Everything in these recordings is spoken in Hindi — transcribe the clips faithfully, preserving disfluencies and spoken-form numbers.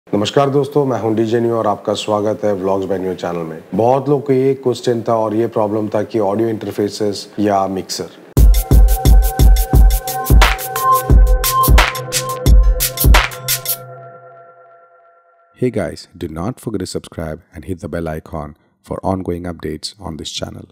नमस्कार दोस्तों, मैं हूं डीजे न्यू और आपका स्वागत है व्लॉग्स बाय न्यू चैनल में। बहुत लोग को ये क्वेश्चन था और ये प्रॉब्लम था कि ऑडियो इंटरफेसेस या mixer. Hey guys, do not forget to subscribe and hit the bell icon for ongoing updates on this channel.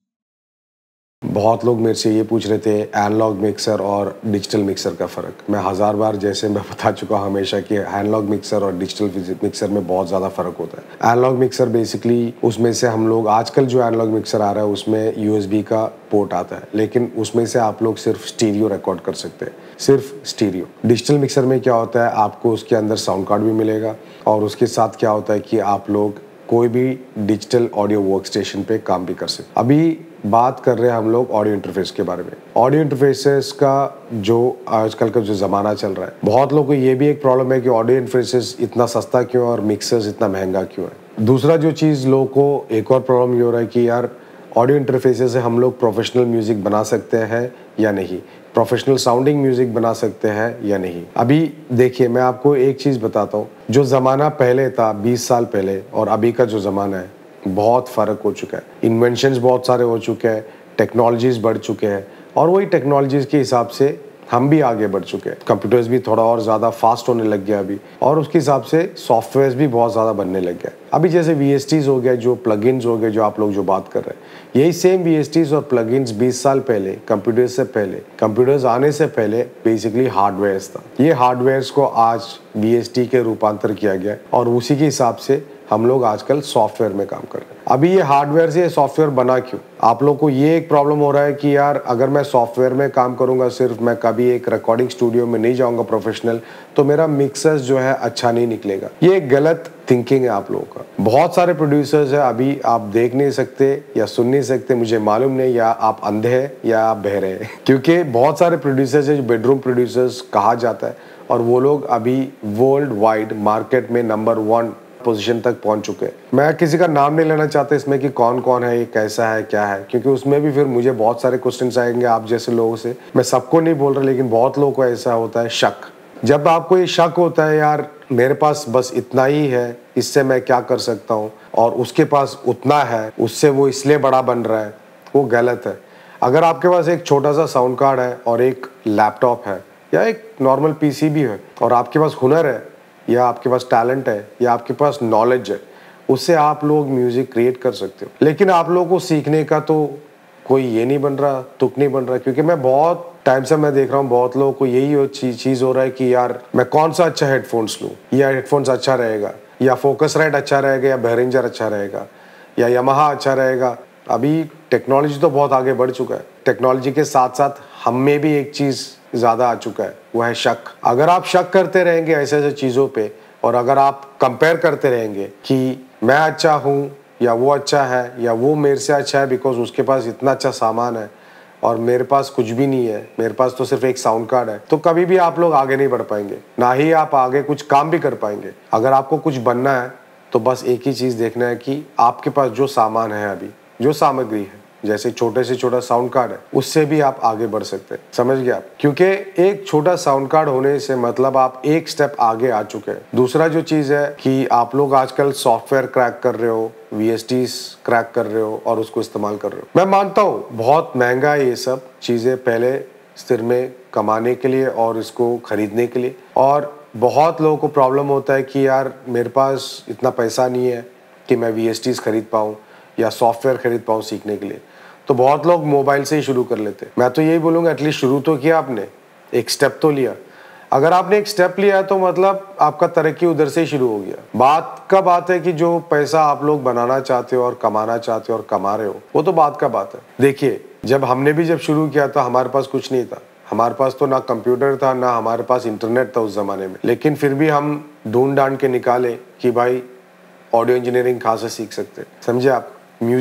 बहुत लोग मेरे से ये पूछ रहे थे एनालॉग मिक्सर और डिजिटल मिक्सर का फ़र्क। मैं हज़ार बार जैसे मैं बता चुका हूँ हमेशा कि एनालॉग मिक्सर और डिजिटल मिक्सर में बहुत ज़्यादा फ़र्क होता है। एनालॉग मिक्सर बेसिकली उसमें से हम लोग आजकल जो एनालॉग मिक्सर आ रहा है उसमें यूएसबी का पोर्ट आता है, लेकिन उसमें से आप लोग सिर्फ स्टीरियो रिकॉर्ड कर सकते हैं, सिर्फ स्टीरियो। डिजिटल मिक्सर में क्या होता है, आपको उसके अंदर साउंड कार्ड भी मिलेगा और उसके साथ क्या होता है कि आप लोग कोई भी डिजिटल ऑडियो वर्क स्टेशन पे काम भी कर सकते। अभी बात कर रहे हैं हम लोग ऑडियो इंटरफेस के बारे में। ऑडियो इंटरफेसेस का जो आजकल का जो ज़माना चल रहा है, बहुत लोगों को ये भी एक प्रॉब्लम है कि ऑडियो इंटरफेसेस इतना सस्ता क्यों और मिक्सर्स इतना महंगा क्यों है। दूसरा जो चीज़ लोगों को एक और प्रॉब्लम ये हो रहा है कि यार ऑडियो इंटरफेसेस से हम लोग प्रोफेशनल म्यूज़िक बना सकते हैं या नहीं, प्रोफेशनल साउंडिंग म्यूज़िक बना सकते हैं या नहीं। अभी देखिए, मैं आपको एक चीज़ बताता हूँ, जो ज़माना पहले था बीस साल पहले और अभी का जो ज़माना है बहुत फ़र्क हो चुका है। इन्वेंशंस बहुत सारे हो चुके हैं, टेक्नोलॉजीज़ बढ़ चुके हैं और वही टेक्नोलॉजीज़ के हिसाब से हम भी आगे बढ़ चुके हैं। कंप्यूटर्स भी थोड़ा और ज़्यादा फास्ट होने लग गया अभी, और उसके हिसाब से सॉफ्टवेयर्स भी बहुत ज़्यादा बनने लग गया। अभी जैसे वी एस टीज़ हो गया, जो प्लगइन्स हो गए, जो आप लोग जो बात कर रहे हैं, यही सेम वी एस टीज़ और प्लगइन्स बीस साल पहले कंप्यूटर्स से पहले कंप्यूटर्स आने से पहले बेसिकली हार्डवेयर्स था। ये हार्डवेयर्स को आज वी एस टी के रूपांतर किया गया और उसी के हिसाब से हम लोग आजकल सॉफ्टवेयर में काम कर रहे हैं। अभी ये हार्डवेयर से सॉफ्टवेयर बना क्यों? आप लोग को ये एक प्रॉब्लम हो रहा है कि यार अगर मैं सॉफ्टवेयर में काम करूंगा, सिर्फ मैं कभी एक रिकॉर्डिंग स्टूडियो में नहीं जाऊंगा प्रोफेशनल, तो मेरा मिक्सर्स जो है अच्छा नहीं निकलेगा। ये एक गलत थिंकिंग है आप लोगों का। बहुत सारे प्रोड्यूसर्स है, अभी आप देख नहीं सकते या सुन नहीं सकते, मुझे मालूम नहीं, या आप अंधे हैं या आप बहरे हैं क्योंकि बहुत सारे प्रोड्यूसर्स है जो बेडरूम प्रोड्यूसर्स कहा जाता है और वो लोग अभी वर्ल्ड वाइड मार्केट में नंबर वन पोजीशन तक पहुंच चुके हैं। मैं किसी का नाम नहीं लेना चाहता इसमें कि कौन कौन है, ये कैसा है, क्या है, क्योंकि उसमें भी फिर मुझे बहुत सारे क्वेश्चंस आएंगे आप जैसे लोगों से। मैं सबको नहीं बोल रहा, लेकिन बहुत लोगों को ऐसा होता है शक। जब आपको ये शक होता है यार मेरे पास बस इतना ही है, इससे मैं क्या कर सकता हूँ, और उसके पास उतना है, उससे वो इसलिए बड़ा बन रहा है, वो गलत है। अगर आपके पास एक छोटा सा साउंड कार्ड है और एक लैपटॉप है या एक नॉर्मल पीसी भी है और आपके पास हुनर है या आपके पास टैलेंट है या आपके पास नॉलेज है, उससे आप लोग म्यूजिक क्रिएट कर सकते हो। लेकिन आप लोगों को सीखने का तो कोई ये नहीं बन रहा, तुक नहीं बन रहा, क्योंकि मैं बहुत टाइम से मैं देख रहा हूँ बहुत लोगों को यही चीज चीज हो रहा है कि यार मैं कौन सा अच्छा हेडफोन्स लूँ, या हेडफोन्स अच्छा रहेगा, या फोकसराइट अच्छा रहेगा, या behringer अच्छा रहेगा, या यामाहा अच्छा रहेगा। अभी टेक्नोलॉजी तो बहुत आगे बढ़ चुका है, टेक्नोलॉजी के साथ साथ हम में भी एक चीज ज्यादा आ चुका है, वो है शक। अगर आप शक करते रहेंगे ऐसे ऐसे चीजों पे, और अगर आप कंपेयर करते रहेंगे कि मैं अच्छा हूँ या वो अच्छा है या वो मेरे से अच्छा है बिकॉज उसके पास इतना अच्छा सामान है और मेरे पास कुछ भी नहीं है, मेरे पास तो सिर्फ एक साउंड कार्ड है, तो कभी भी आप लोग आगे नहीं बढ़ पाएंगे, ना ही आप आगे कुछ काम भी कर पाएंगे। अगर आपको कुछ बनना है तो बस एक ही चीज देखना है कि आपके पास जो सामान है, अभी जो सामग्री है, जैसे छोटे से छोटा साउंड कार्ड है, उससे भी आप आगे बढ़ सकते हैं। समझ गए आप? क्योंकि एक छोटा साउंड कार्ड होने से मतलब आप एक स्टेप आगे आ चुके हैं। दूसरा जो चीज है कि आप लोग आजकल सॉफ्टवेयर क्रैक कर रहे हो, वी एस टीज़ क्रैक कर रहे हो और उसको इस्तेमाल कर रहे हो। मैं मानता हूँ बहुत महंगा है ये सब चीजें, पहले स्थिर में कमाने के लिए और इसको खरीदने के लिए, और बहुत लोगों को प्रॉब्लम होता है कि यार मेरे पास इतना पैसा नहीं है कि मैं वी एस टीज़ खरीद पाऊँ या सॉफ्टवेयर खरीद पाऊँ सीखने के लिए, तो बहुत लोग मोबाइल से ही शुरू कर लेते हैं। मैं तो यही बोलूँगा एटलीस्ट शुरू तो किया आपने, एक स्टेप तो लिया। अगर आपने एक स्टेप लिया तो मतलब आपका तरक्की उधर से ही शुरू हो गया। बात का बात है कि जो पैसा आप लोग बनाना चाहते हो और कमाना चाहते हो और कमा रहे हो, वो तो बात का बात है। देखिए, जब हमने भी जब शुरू किया था हमारे पास कुछ नहीं था, हमारे पास तो ना कंप्यूटर था ना हमारे पास इंटरनेट था उस जमाने में, लेकिन फिर भी हम ढूंढ डांड के निकाले कि भाई ऑडियो इंजीनियरिंग कहाँ से सीख सकते हैं। समझे आप? म्यूजिक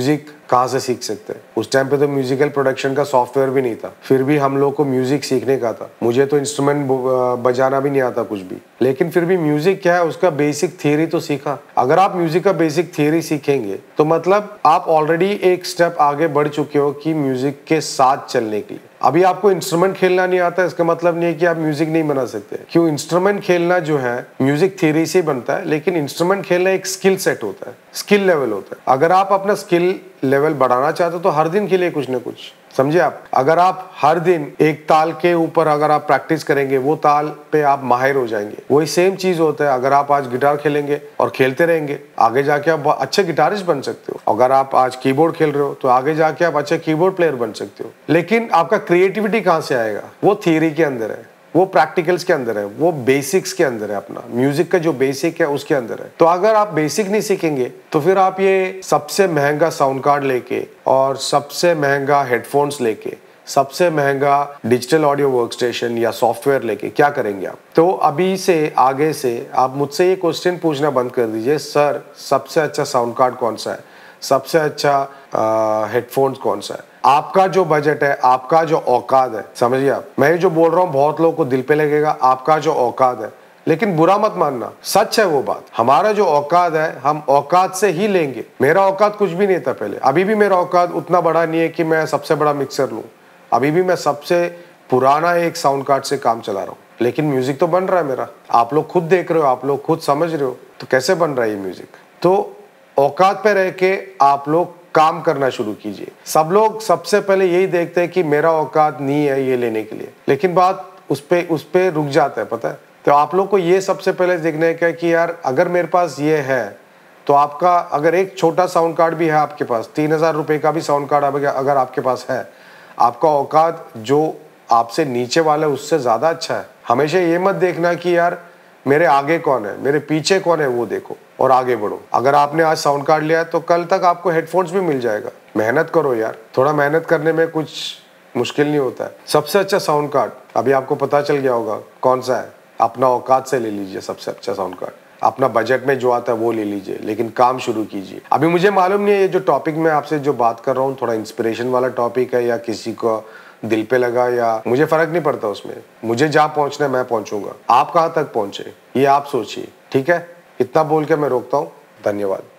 कहाँ से सीख सकते हैं? उस टाइम पे तो म्यूजिकल प्रोडक्शन का सॉफ्टवेयर भी नहीं था, फिर भी हम लोग को म्यूजिक सीखने का था। मुझे तो इंस्ट्रूमेंट बजाना भी नहीं आता कुछ भी, लेकिन फिर भी म्यूजिक क्या है उसका बेसिक थियरी तो सीखा। अगर आप म्यूजिक का बेसिक थियरी सीखेंगे तो मतलब आप ऑलरेडी एक स्टेप आगे बढ़ चुके हो कि म्यूजिक के साथ चलने के लिए। अभी आपको इंस्ट्रूमेंट खेलना नहीं आता इसका मतलब नहीं है कि आप म्यूजिक नहीं बना सकते। क्यों? इंस्ट्रूमेंट खेलना जो है म्यूजिक थियरी से बनता है, लेकिन इंस्ट्रूमेंट खेलना एक स्किल सेट होता है, स्किल लेवल होता है। अगर आप अपना स्किल लेवल बढ़ाना चाहते हो तो हर दिन खेलिए कुछ ना कुछ, समझे आप? अगर आप हर दिन एक ताल के ऊपर अगर आप प्रैक्टिस करेंगे वो ताल पे आप माहिर हो जाएंगे। वही सेम चीज होता है, अगर आप आज गिटार खेलेंगे और खेलते रहेंगे आगे जाके आप अच्छे गिटारिस्ट बन सकते हो। अगर आप आज कीबोर्ड खेल रहे हो तो आगे जाके आप अच्छे कीबोर्ड प्लेयर बन सकते हो। लेकिन आपका क्रिएटिविटी कहाँ से आएगा? वो थियरी के अंदर है, वो प्रैक्टिकल्स के अंदर है, वो बेसिक्स के अंदर है। अपना म्यूजिक का जो बेसिक है उसके अंदर है। तो अगर आप बेसिक नहीं सीखेंगे तो फिर आप ये सबसे महंगा साउंड कार्ड लेके और सबसे महंगा हेडफोन्स लेके, सबसे महंगा डिजिटल ऑडियो वर्कस्टेशन या सॉफ्टवेयर लेके क्या करेंगे आप? तो अभी से आगे से आप मुझसे ये क्वेश्चन पूछना बंद कर दीजिए, सर सबसे अच्छा साउंड कार्ड कौन सा है, सबसे अच्छा हेडफोन्स कौन सा है? आपका जो बजट है, आपका जो औकात है, समझिए आप, मैं ये जो बोल रहा हूँ बहुत लोगों को दिल पे लगेगा, आपका जो औकात है, लेकिन बुरा मत मानना, सच है वो बात। हमारा जो औकात है हम औकात से ही लेंगे। मेरा औकात कुछ भी नहीं था पहले, अभी भी मेरा औकात उतना बड़ा नहीं है कि मैं सबसे बड़ा मिक्सर लूँ। अभी भी मैं सबसे पुराना एक साउंड कार्ड से काम चला रहा हूँ, लेकिन म्यूजिक तो बन रहा है मेरा। आप लोग खुद देख रहे हो, आप लोग खुद समझ रहे हो, तो कैसे बन रहा है ये म्यूजिक? तो औकात पे रह के आप लोग काम करना शुरू कीजिए। सब लोग सबसे पहले यही देखते हैं कि मेरा औकात नहीं है ये लेने के लिए, लेकिन बात उस पे उस पे रुक जाता है, पता है? तो आप लोग को ये सबसे पहले देखने का कि यार अगर मेरे पास ये है तो आपका अगर एक छोटा साउंड कार्ड भी है आपके पास, तीन हजार रुपये का भी साउंड कार्ड अगर आपके पास है, आपका औकात जो आपसे नीचे वाला है उससे ज़्यादा अच्छा है। हमेशा ये मत देखना कि यार मेरे आगे कौन है, मेरे पीछे कौन है, वो देखो और आगे बढ़ो। अगर आपने आज साउंड कार्ड लिया है तो कल तक आपको हेडफोन्स भी मिल जाएगा। मेहनत करो यार, थोड़ा मेहनत करने में कुछ मुश्किल नहीं होता है। सबसे अच्छा साउंड कार्ड अभी आपको पता चल गया होगा कौन सा है, अपना औकात से ले लीजिए सबसे अच्छा साउंड कार्ड। अपना बजट में जो आता है वो ले लीजिए, लेकिन काम शुरू कीजिए। अभी मुझे मालूम नहीं है ये जो टॉपिक मैं आपसे जो बात कर रहा हूँ थोड़ा इंस्पिरेशन वाला टॉपिक है या किसी को दिल पे लगा, या मुझे फर्क नहीं पड़ता उसमें। मुझे जहाँ पहुँचना है मैं पहुँचूंगा, आप कहाँ तक पहुँचे ये आप सोचिए, ठीक है? इतना बोल के मैं रोकता हूँ, धन्यवाद।